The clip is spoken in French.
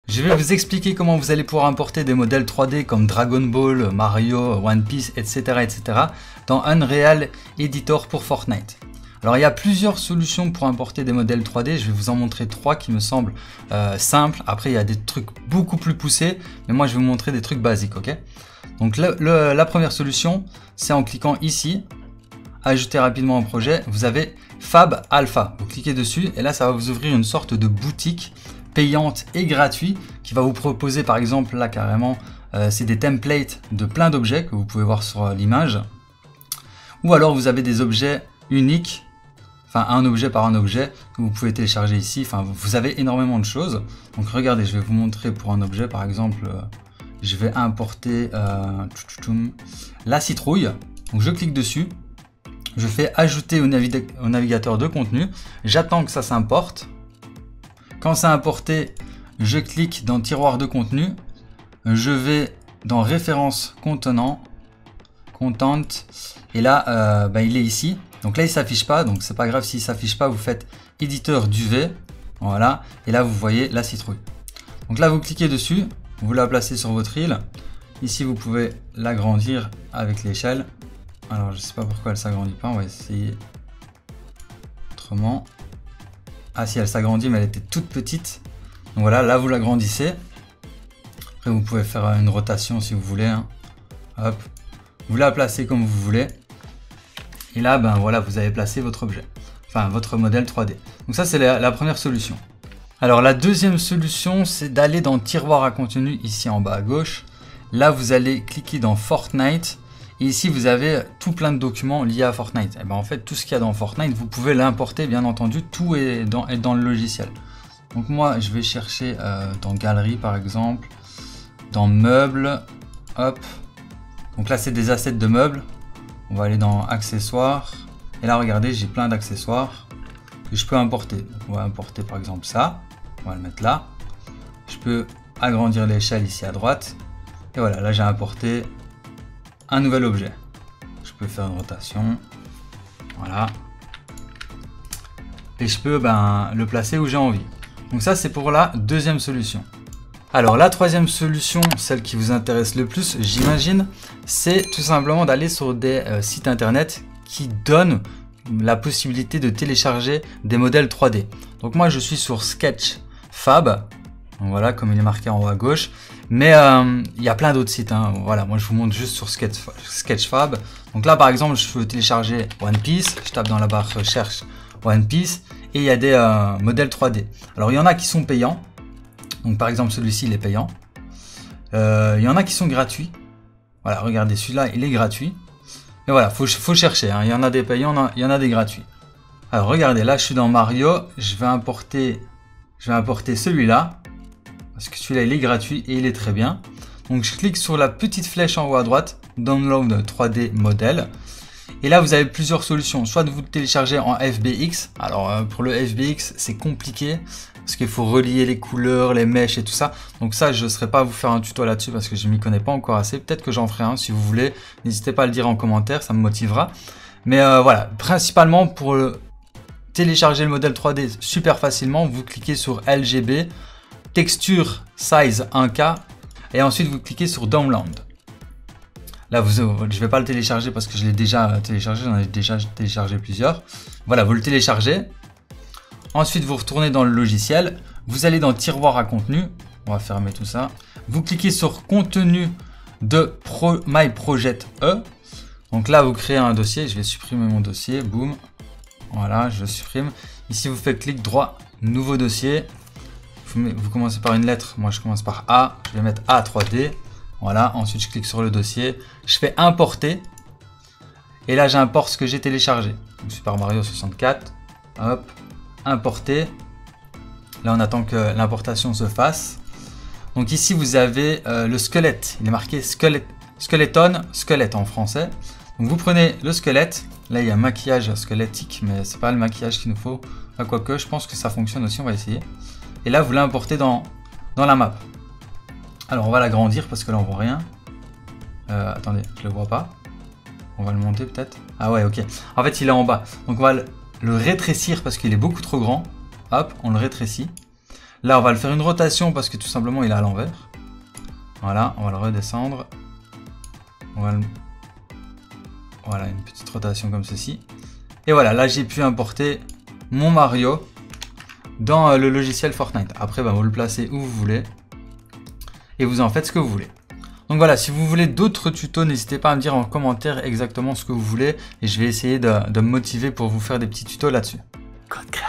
Je vais vous expliquer comment vous allez pouvoir importer des modèles 3D comme Dragon Ball, Mario, One Piece, etc. etc. dans Unreal Editor pour Fortnite. Alors il y a plusieurs solutions pour importer des modèles 3D, je vais vous en montrer 3 qui me semblent simples. Après il y a des trucs beaucoup plus poussés, mais moi je vais vous montrer des trucs basiques, ok? Donc la première solution, c'est en cliquant ici, ajouter rapidement au projet, vous avez Fab Alpha. Vous cliquez dessus et là ça va vous ouvrir une sorte de boutique payante et gratuite qui va vous proposer par exemple là carrément, c'est des templates de plein d'objets que vous pouvez voir sur l'image. Ou alors vous avez des objets uniques. Enfin, un objet par un objet que vous pouvez télécharger ici. Enfin, vous avez énormément de choses. Donc, regardez, je vais vous montrer pour un objet. Par exemple, je vais importer la citrouille. Donc, je clique dessus. Je fais ajouter au navigateur de contenu. J'attends que ça s'importe. Quand c'est importé, je clique dans tiroir de contenu. Je vais dans référence contenant. Content. Et là, il est ici. Donc là, il ne s'affiche pas, donc c'est pas grave s'il ne s'affiche pas, vous faites éditeur duvet, voilà, et là vous voyez la citrouille. Donc là, vous cliquez dessus, vous la placez sur votre île. Ici, vous pouvez l'agrandir avec l'échelle. Alors, je sais pas pourquoi elle s'agrandit pas, on va essayer autrement. Ah si, elle s'agrandit, mais elle était toute petite. Donc voilà, là vous l'agrandissez. Après, vous pouvez faire une rotation si vous voulez, hein. Hop, vous la placez comme vous voulez. Et là, voilà, vous avez placé votre objet, enfin votre modèle 3D. Donc ça, c'est la première solution. Alors la deuxième solution, c'est d'aller dans tiroir à contenu ici en bas à gauche. Là, vous allez cliquer dans Fortnite. Et ici, vous avez tout plein de documents liés à Fortnite. Et en fait, tout ce qu'il y a dans Fortnite, vous pouvez l'importer, bien entendu. Tout est dans le logiciel. Donc moi, je vais chercher dans Galerie, par exemple, dans Meubles. Hop. Donc là, c'est des assets de meubles. On va aller dans accessoires. Et là, regardez, j'ai plein d'accessoires que je peux importer. Donc, on va importer par exemple ça. On va le mettre là. Je peux agrandir l'échelle ici à droite. Et voilà, là, j'ai importé un nouvel objet. Je peux faire une rotation. Voilà. Et je peux le placer où j'ai envie. Donc ça, c'est pour la deuxième solution. Alors la troisième solution, celle qui vous intéresse le plus, j'imagine, c'est tout simplement d'aller sur des sites internet qui donnent la possibilité de télécharger des modèles 3D. Donc moi je suis sur Sketchfab, donc voilà comme il est marqué en haut à gauche, mais il y a plein d'autres sites, hein. Voilà, moi je vous montre juste sur Sketchfab. Donc là par exemple je veux télécharger One Piece, je tape dans la barre recherche One Piece et il y a des modèles 3D. Alors il y en a qui sont payants. Donc par exemple celui-ci il est payant. Il y en a qui sont gratuits. Voilà, regardez, celui-là il est gratuit. Et voilà, faut chercher, hein. Il y en a des payants, il y en a des gratuits. Alors regardez, là je suis dans Mario, je vais importer celui-là. Parce que celui-là il est gratuit et il est très bien. Donc je clique sur la petite flèche en haut à droite, Download 3D Model. Et là vous avez plusieurs solutions, soit de vous télécharger en FBX. Alors pour le FBX c'est compliqué. Parce qu'il faut relier les couleurs, les mèches et tout ça. Donc ça, je ne serai pas à vous faire un tuto là-dessus parce que je ne m'y connais pas encore assez. Peut-être que j'en ferai un si vous voulez. N'hésitez pas à le dire en commentaire, ça me motivera. Mais voilà, principalement pour télécharger le modèle 3D super facilement, vous cliquez sur LGB, Texture Size 1K et ensuite vous cliquez sur Download. Là, je ne vais pas le télécharger parce que je l'ai déjà téléchargé, j'en ai déjà téléchargé plusieurs. Voilà, vous le téléchargez. Ensuite, vous retournez dans le logiciel, vous allez dans tiroir à contenu, on va fermer tout ça. Vous cliquez sur contenu de My Project E. Donc là, vous créez un dossier, je vais supprimer mon dossier, boum. Voilà, je supprime. Ici, vous faites clic droit, nouveau dossier. Vous commencez par une lettre, moi je commence par A, je vais mettre A3D. Voilà, ensuite je clique sur le dossier, je fais importer. Et là, j'importe ce que j'ai téléchargé. Donc, Super Mario 64, hop. Importer. Là on attend que l'importation se fasse. Donc ici vous avez le squelette, il est marqué squelette en français. Donc vous prenez le squelette, là il y a un maquillage squelettique mais c'est pas le maquillage qu'il nous faut, enfin, quoique je pense que ça fonctionne aussi, on va essayer. Et là vous l'importez dans la map. Alors on va l'agrandir parce que là on voit rien. Attendez, je le vois pas. On va le monter peut-être. Ah ouais, ok. En fait il est en bas, donc on va le rétrécir parce qu'il est beaucoup trop grand. Hop, on le rétrécit. Là, on va le faire une rotation parce que tout simplement, il est à l'envers. Voilà, on va le redescendre. Voilà, une petite rotation comme ceci. Et voilà, là, j'ai pu importer mon Mario dans le logiciel Fortnite. Après, vous le placez où vous voulez. Et vous en faites ce que vous voulez. Donc voilà, si vous voulez d'autres tutos, n'hésitez pas à me dire en commentaire exactement ce que vous voulez. Et je vais essayer de me motiver pour vous faire des petits tutos là-dessus. Code créateur.